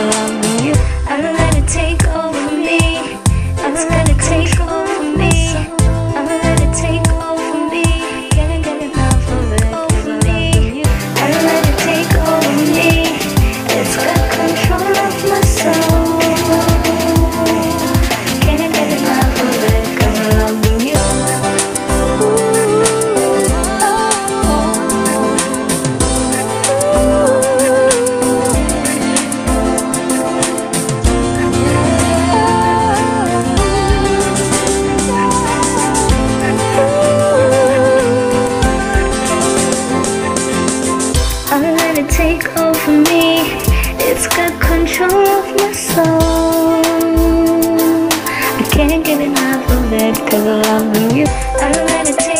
loving you. I let it take over me. I let it take over me. I let it take over me. Can't get enough of it, 'cause I love you. I let it take over me. It's got control of my soul. Can't get enough of it, 'cause I love you. I let it take over me. It's got control of my soul. I can't get enough of it, 'cause I love you. I let it take